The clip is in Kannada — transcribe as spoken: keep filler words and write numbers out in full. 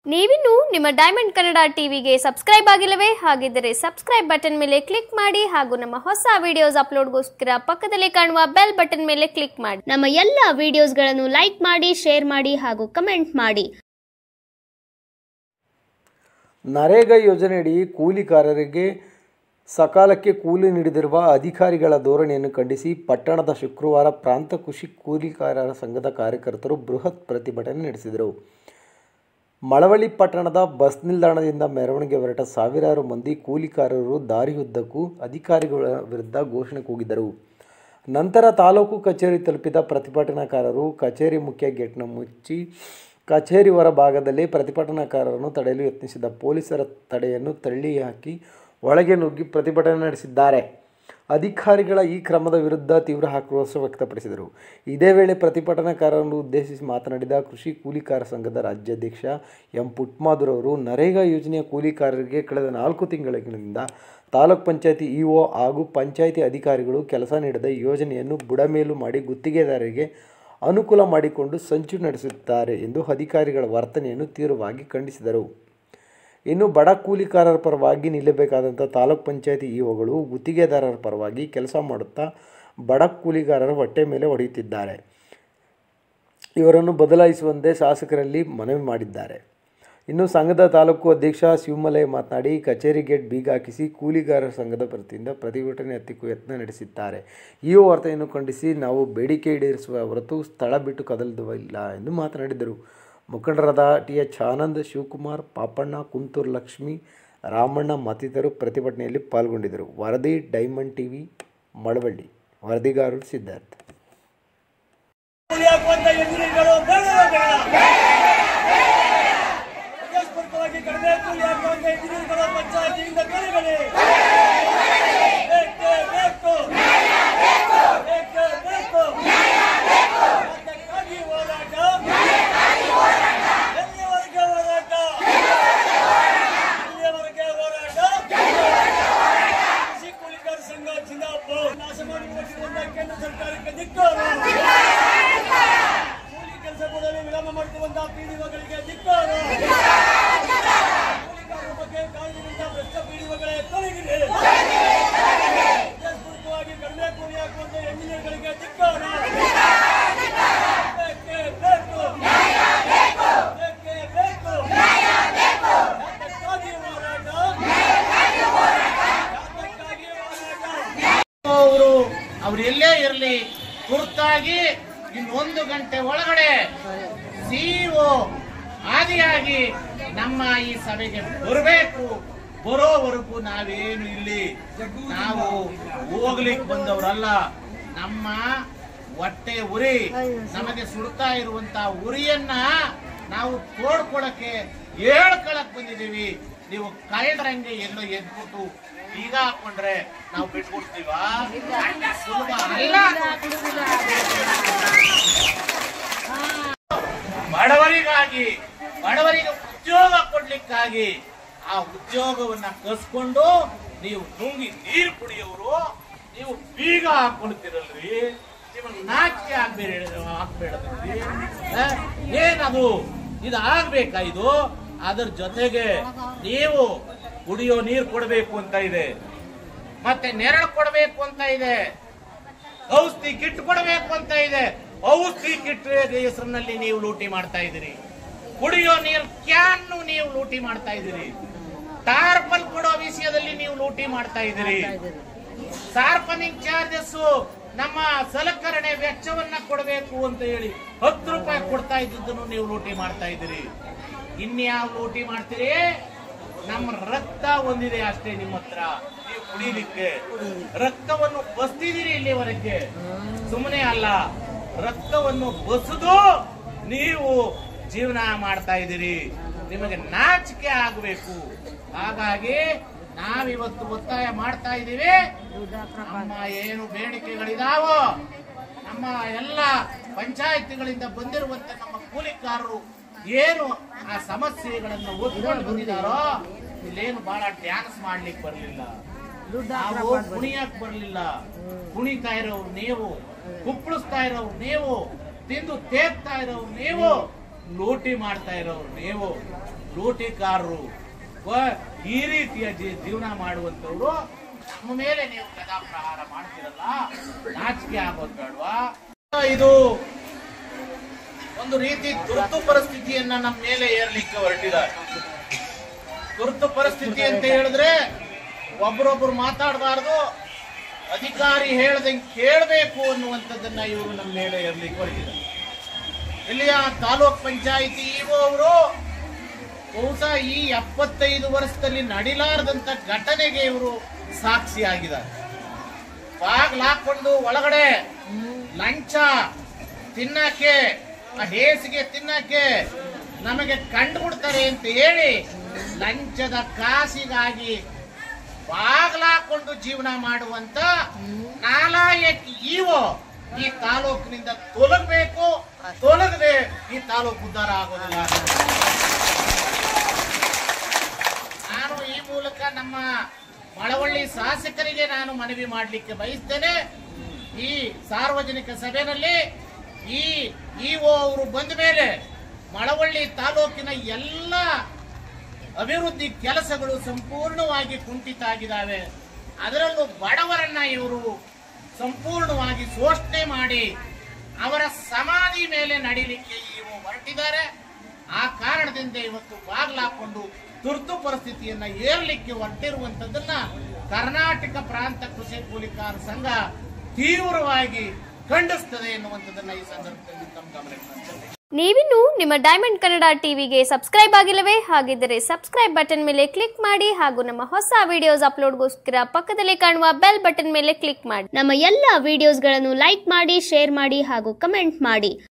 ನೀವಿನ್ನು ನಿಮ್ಮ ಡೈಮಂಡ್ ಕನ್ನಡ ಟಿವಿಗೆ ಸಬ್ಸ್ಕ್ರೈಬ್ ಆಗಿಲ್ಲವೇ? ಹಾಗಿದ್ದರೆ ಸಬ್ಸ್ಕ್ರೈಬ್ ಬಟನ್ ಮೇಲೆ ಕ್ಲಿಕ್ ಮಾಡಿ ಹಾಗೂ ನಮ್ಮ ಹೊಸ ವಿಡಿಯೋಸ್ ಅಪ್ಲೋಡ್ಗೋಸ್ಕರ ಪಕ್ಕದಲ್ಲಿ ಕಾಣುವ ಬೆಲ್ ಬಟನ್ ಮೇಲೆ ಕ್ಲಿಕ್ ಮಾಡಿ. ನಮ್ಮ ಎಲ್ಲ ವಿಡಿಯೋಸ್ಗಳನ್ನು ಲೈಕ್ ಮಾಡಿ, ಶೇರ್ ಮಾಡಿ ಹಾಗೂ ಕಮೆಂಟ್ ಮಾಡಿ. ನರೇಗಾ ಯೋಜನೆಯಡಿ ಕೂಲಿಕಾರರಿಗೆ ಸಕಾಲಕ್ಕೆ ಕೂಲಿ ನೀಡದಿರುವ ಅಧಿಕಾರಿಗಳ ಧೋರಣೆಯನ್ನು ಖಂಡಿಸಿ ಪಟ್ಟಣದ ಶುಕ್ರವಾರ ಪ್ರಾಂತ ಕೃಷಿ ಕೂಲಿಕಾರರ ಸಂಘದ ಕಾರ್ಯಕರ್ತರು ಬೃಹತ್ ಪ್ರತಿಭಟನೆ ನಡೆಸಿದರು. ಮಳವಳ್ಳಿ ಪಟ್ಟಣದ ಬಸ್ ನಿಲ್ದಾಣದಿಂದ ಮೆರವಣಿಗೆ ಹೊರಟ ಸಾವಿರಾರು ಮಂದಿ ಕೂಲಿಕಾರರು ದಾರಿಯುದ್ದಕ್ಕೂ ಅಧಿಕಾರಿಗಳ ವಿರುದ್ಧ ಘೋಷಣೆ ಕೂಗಿದರು. ನಂತರ ತಾಲೂಕು ಕಚೇರಿ ತಲುಪಿದ ಪ್ರತಿಭಟನಾಕಾರರು ಕಚೇರಿ ಮುಖ್ಯ ಗೇಟ್ನ ಮುಚ್ಚಿ ಕಚೇರಿ ಹೊರ ಭಾಗದಲ್ಲಿ ಪ್ರತಿಭಟನಾಕಾರರನ್ನು ತಡೆಯಲು ಯತ್ನಿಸಿದ ಪೊಲೀಸರ ತಡೆಯನ್ನು ತಳ್ಳಿ ಹಾಕಿ ಒಳಗೆ ನುಗ್ಗಿ ಪ್ರತಿಭಟನೆ ನಡೆಸಿದ್ದಾರೆ. ಅಧಿಕಾರಿಗಳ ಈ ಕ್ರಮದ ವಿರುದ್ಧ ತೀವ್ರ ಆಕ್ರೋಶ ವ್ಯಕ್ತಪಡಿಸಿದರು. ಇದೇ ವೇಳೆ ಪ್ರತಿಭಟನಾಕಾರರನ್ನು ಉದ್ದೇಶಿಸಿ ಮಾತನಾಡಿದ ಕೃಷಿ ಕೂಲಿಕಾರ ಸಂಘದ ರಾಜ್ಯಾಧ್ಯಕ್ಷ ಎಂ ಪುಟ್ಮಾಧುರ್ ಅವರು ನರೇಗಾ ಯೋಜನೆಯ ಕೂಲಿಕಾರರಿಗೆ ಕಳೆದ ನಾಲ್ಕು ತಿಂಗಳಿಂದ ತಾಲೂಕ್ ಪಂಚಾಯತಿ ಇಒ ಹಾಗೂ ಪಂಚಾಯಿತಿ ಅಧಿಕಾರಿಗಳು ಕೆಲಸ ನೀಡದ ಯೋಜನೆಯನ್ನು ಬುಡಮೇಲು ಮಾಡಿ ಗುತ್ತಿಗೆದಾರರಿಗೆ ಅನುಕೂಲ ಮಾಡಿಕೊಂಡು ಸಂಚು ನಡೆಸುತ್ತಾರೆ ಎಂದು ಅಧಿಕಾರಿಗಳ ವರ್ತನೆಯನ್ನು ತೀವ್ರವಾಗಿ ಖಂಡಿಸಿದರು. ಇನ್ನು ಬಡ ಕೂಲಿಕಾರರ ಪರವಾಗಿ ನಿಲ್ಲಬೇಕಾದಂಥ ತಾಲೂಕ್ ಪಂಚಾಯತಿ ಇಒಗಳು ಗುತ್ತಿಗೆದಾರರ ಪರವಾಗಿ ಕೆಲಸ ಮಾಡುತ್ತಾ ಬಡ ಕೂಲಿಗಾರರ ಹೊಟ್ಟೆ ಮೇಲೆ ಹೊಡೆಯುತ್ತಿದ್ದಾರೆ. ಇವರನ್ನು ಬದಲಾಯಿಸುವಂತೆ ಶಾಸಕರಲ್ಲಿ ಮನವಿ ಮಾಡಿದ್ದಾರೆ. ಇನ್ನು ಸಂಘದ ತಾಲೂಕು ಅಧ್ಯಕ್ಷ ಶಿವಮಲಯ್ಯ ಮಾತನಾಡಿ ಕಚೇರಿ ಗೇಟ್ ಬೀಗ ಹಾಕಿಸಿ ಕೂಲಿಗಾರರ ಸಂಘದ ವತಿಯಿಂದ ಪ್ರತಿಭಟನೆ ಹತ್ತಿಕ್ಕೂ ಯತ್ನ ನಡೆಸಿದ್ದಾರೆ. ಇಒ ವರ್ತನೆಯನ್ನು ಖಂಡಿಸಿ ನಾವು ಬೇಡಿಕೆ ಈಡೇರಿಸುವ ಹೊರತು ಸ್ಥಳ ಬಿಟ್ಟು ಕದಲುವುದಿಲ್ಲ ಎಂದು ಮಾತನಾಡಿದರು. ಮುಖಂಡರಾದ ಟಿ ಎಚ್ ಆನಂದ್, ಶಿವಕುಮಾರ್, ಪಾಪಣ್ಣ, ಕುಂತೂರು ಲಕ್ಷ್ಮಿ, ರಾಮಣ್ಣ ಮತ್ತಿತರರು ಪ್ರತಿಭಟನೆಯಲ್ಲಿ ಪಾಲ್ಗೊಂಡಿದ್ದರು. ವರದಿ ಡೈಮಂಡ್ ಟಿವಿ, ಮಳವಳ್ಳಿ. ವರದಿಗಾರರು ಸಿದ್ಧಾರ್ಥ. ಅವ್ರು ಎಲ್ಲೇ ಇರಲಿ ತುರ್ತಾಗಿ ಇನ್ನೊಂದು ಗಂಟೆ ಒಳಗಡೆ ಸಿಇಒ ಆದಿಯಾಗಿ ನಮ್ಮ ಈ ಸಭೆಗೆ ಬರಬೇಕು. ಬರೋವರೆಗೂ ನಾವೇನು ಇಲ್ಲಿ ನಾವು ಹೋಗ್ಲಿಕ್ಕೆ ಬಂದವರಲ್ಲ. ನಮ್ಮ ಹೊಟ್ಟೆ ಉರಿ, ನಮಗೆ ಸುಡ್ತಾ ಇರುವಂತ ಉರಿಯನ್ನ ನಾವು ತೋಡ್ಕೊಳಕ್ಕೆ ಹೇಳ್ಕೊಳಕ್ ಬಂದಿದ್ದೀವಿ. ನೀವು ಕಳೆದ್ರಂಗೆ ಎಲ್ಲೋ ಎದ್ಬಿಟ್ಟು ಈಗ ಹಾಕೊಂಡ್ರೆ ನಾವು ಬಿಟ್ಕೊಡ್ತೀವ? ಸುಲಭ ಅಲ್ಲ. ಬಡವರಿಗಾಗಿ, ಬಡವರಿಗೆ ಉದ್ಯೋಗ ಕೊಡ್ಲಿಕ್ಕಾಗಿ ಆ ಉದ್ಯೋಗವನ್ನ ಕಸ್ಕೊಂಡು ನೀವು ನುಂಗಿ ನೀರು ಕುಡಿಯೋರು, ನೀವು ಬೀಗ ಹಾಕೊಳ್ತಿರಲ್ರಿ, ನಿಮಗೆ ನಾಚಿಕೆ ಆಗ್ಬೇಡ ಹಾಕ್ಬೇಡದ್ರಿ. ಏನದು? ಇದು ಆಗ್ಬೇಕಾ? ಇದು ಅದರ ಜೊತೆಗೆ ನೀವು ಕುಡಿಯೋ ನೀರು ಕೊಡಬೇಕು ಅಂತ ಇದೆ, ಮತ್ತೆ ನೆರಳು ಕೊಡಬೇಕು ಅಂತ ಇದೆ, ಔಷಧಿ ಕಿಟ್ ಕೊಡಬೇಕು ಅಂತ ಇದೆ. ಔಷಧಿ ಕಿಟ್ ಹೆಸರಿನಲ್ಲಿ ನೀವು ಲೂಟಿ ಮಾಡ್ತಾ ಇದ್ದೀರಿ. ಕುಡಿಯೋ ನೀರು ಕ್ಯಾನ್ ನೀವು ಲೂಟಿ ಮಾಡ್ತಾ ಇದ್ದೀರಿ. ಟಾರ್ಪಲ್ ಕೊಡೋ ವಿಷಯದಲ್ಲಿ ನೀವು ಲೂಟಿ ಮಾಡ್ತಾ ಇದ್ದೀರಿ. ಸಾರ್ವಜನಿಕ ಚಾರ್ಜಸ್, ನಮ್ಮ ಸಲಕರಣೆ ವೆಚ್ಚವನ್ನ ಕೊಡಬೇಕು ಅಂತ ಹೇಳಿ ಹತ್ತು ರೂಪಾಯಿ ಕೊಡ್ತಾ ಇದ್ದನ್ನು ನೀವು ಲೂಟಿ ಮಾಡ್ತಾ ಇದ್ದೀರಿ. ಇನ್ಯಾವ ಲೂಟಿ ಮಾಡ್ತೀರಿ? ನಮ್ಮ ರಕ್ತ ಒಂದಿದೆ ಅಷ್ಟೇ ನಿಮ್ಮ ಹತ್ರ, ನೀವು ಕುಡಿಲಿಕ್ಕೆ ರಕ್ತವನ್ನು ಬಸ್ತಿದ್ದೀರಿ ಇಲ್ಲಿವರೆಗೆ. ಸುಮ್ಮನೆ ಅಲ್ಲ, ರಕ್ತವನ್ನು ಬಸದು ನೀವು ಜೀವನ ಮಾಡ್ತಾ ಇದ್ದೀರಿ. ನಿಮಗೆ ನಾಚಿಕೆ ಆಗಬೇಕು. ಹಾಗಾಗಿ ನಾವಿವತ್ತು ಒತ್ತಾಯ ಮಾಡ್ತಾ ಇದ್ದೀವಿ. ನಮ್ಮ ಏನು ಬೇಡಿಕೆಗಳಿದಾವೋ, ನಮ್ಮ ಎಲ್ಲ ಪಂಚಾಯತಿಗಳಿಂದ ಬಂದಿರುವಂತೆ ನಮ್ಮ ಕೂಲಿಕಾರರು ಏನು ಆ ಸಮಸ್ಯೆಗಳನ್ನು ಒತ್ಕೊಂಡು ಬಂದಿದ್ದಾರೋ, ಇಲ್ಲೇನು ಬಹಳ ಡ್ಯಾನ್ಸ್ ಮಾಡ್ಲಿಕ್ಕೆ ಬರ್ಲಿಲ್ಲ, ನಾವು ಕುಣಿಯಕ್ ಬರ್ಲಿಲ್ಲ. ಕುಣಿತಾ ಇರೋರು ನೀವು, ಕುಪ್ಪಳಿಸ್ತಾ ಇರೋರು ನೀವು, ತಿಂದು ತೇಗ್ತಾ ಇರೋರು ನೀವು, ಲೂಟಿ ಮಾಡ್ತಾ ಇರೋರು ನೀವು. ಲೂಟಿಕಾರರು ಈ ರೀತಿಯ ಜೀವನ ಮಾಡುವಂತವ್ರು ನಮ್ಮ ಮೇಲೆ ನೀವು ಗದಾ ಪ್ರಹಾರ ಮಾಡ್ತಿರಲ್ಲ, ನಾಚಿಕೆ ಆಗೋದು ಬೇಡವಾ? ಇದು ಒಂದು ರೀತಿ ತುರ್ತು ಪರಿಸ್ಥಿತಿಯನ್ನ ನಮ್ಮ ಮೇಲೆ ಏರ್ಲಿಕ್ಕೆ ಹೊರಟಿದ್ದಾರೆ. ತುರ್ತು ಪರಿಸ್ಥಿತಿ ಅಂತ ಹೇಳಿದ್ರೆ ಒಬ್ರೊಬ್ರು ಮಾತಾಡಬಾರ್ದು, ಅಧಿಕಾರಿ ಹೇಳ್ದಂಗೆ ಕೇಳಬೇಕು ಅನ್ನುವಂಥದ್ದನ್ನ ಇವರು ನಮ್ಮ ಮೇಲೆ ಏರ್ಲಿಕ್ಕೆ ಹೊರಟಿದ್ದಾರೆ. ಇಲ್ಲಿಯ ತಾಲೂಕ್ ಪಂಚಾಯಿತಿ ಇಒ ಅವರು ಬಹುಶಃ ಈ ಎಪ್ಪತ್ತೈದು ವರ್ಷದಲ್ಲಿ ನಡಿಲಾರದಂತ ಘಟನೆಗೆ ಇವರು ಸಾಕ್ಷಿಯಾಗಿದ್ದಾರೆ. ಬಾಗ್ಲಾಕೊಂಡು ಒಳಗಡೆ ಲಂಚ ತಿನ್ನಕ್ಕೆ, ಹೇಸಿಗೆ ತಿನ್ನಕ್ಕೆ ನಮಗೆ ಕಂಡುಬಿಡ್ತಾರೆ ಅಂತ ಹೇಳಿ ಲಂಚದ ಕಾಸಿಗಾಗಿ ಬಾಗ್ಲಾಕೊಂಡು ಜೀವನ ಮಾಡುವಂತ ನಾಲಾಯಕ ಇಒ ಈ ತಾಲೂಕಿನಿಂದ ತೊಲಗಬೇಕು. ತೊಲಗದೆ ಈ ತಾಲೂಕು ಉದ್ಧಾರ ಆಗೋದಿಲ್ಲ. ನಾನು ಈ ಮೂಲಕ ನಮ್ಮ ಮಳವಳ್ಳಿ ಶಾಸಕರಿಗೆ ನಾನು ಮನವಿ ಮಾಡಲಿಕ್ಕೆ ಬಯಸ್ತೇನೆ. ಈ ಸಾರ್ವಜನಿಕ ಸಭೆಯಲ್ಲಿ ಈ ಇಒ ಅವರು ಬಂದ ಮೇಲೆ ಮಳವಳ್ಳಿ ತಾಲೂಕಿನ ಎಲ್ಲ ಅಭಿವೃದ್ಧಿ ಕೆಲಸಗಳು ಸಂಪೂರ್ಣವಾಗಿ ಕುಂಠಿತ ಆಗಿದ್ದಾವೆ. ಅದರಲ್ಲೂ ಬಡವರನ್ನ ಇವರು ಸಂಪೂರ್ಣವಾಗಿ ಶೋಷಣೆ ಮಾಡಿ ಅವರ ಸಮಾಧಿ ಮೇಲೆ ನಡೀಲಿಕ್ಕೆ ಇವು ಹೊರಟಿದ್ದಾರೆ. ಆ ಕಾರಣದಿಂದ ಇವತ್ತು ಬಾಗ್ಲಾಕೊಂಡು ತುರ್ತು ಪರಿಸ್ಥಿತಿಯನ್ನ ಏರ್ಲಿಕ್ಕೆ ಹೊರಟಿರುವಂತದ್ದನ್ನ ಕರ್ನಾಟಕ ಪ್ರಾಂತ ಕೃಷಿ ಕೂಲಿಕಾರ ಸಂಘ ತೀವ್ರವಾಗಿ ಖಂಡಿಸ್ತದೆ ಎನ್ನುವಂಥದ್ದನ್ನ ಈ ಸಂದರ್ಭದಲ್ಲಿ ತಮ್ಮ ಗಮನಕ್ಕೆ ತರ್ತೇನೆ. ನೀವಿನ್ನು ನಿಮ್ಮ ಡೈಮಂಡ್ ಕನ್ನಡ ಟಿವಿಗೆ ಸಬ್ಸ್ಕ್ರೈಬ್ ಆಗಿಲ್ಲವೇ? ಹಾಗಿದ್ದರೆ ಸಬ್ಸ್ಕ್ರೈಬ್ ಬಟನ್ ಮೇಲೆ ಕ್ಲಿಕ್ ಮಾಡಿ ಹಾಗೂ ನಮ್ಮ ಹೊಸ ವಿಡಿಯೋಸ್ ಅಪ್ಲೋಡ್ಗೋಸ್ಕರ ಪಕ್ಕದಲ್ಲಿ ಕಾಣುವ ಬೆಲ್ ಬಟನ್ ಮೇಲೆ ಕ್ಲಿಕ್ ಮಾಡಿ. ನಮ್ಮ ಎಲ್ಲ ವಿಡಿಯೋಸ್ಗಳನ್ನು ಲೈಕ್ ಮಾಡಿ, ಶೇರ್ ಮಾಡಿ ಹಾಗೂ ಕಮೆಂಟ್ ಮಾಡಿ.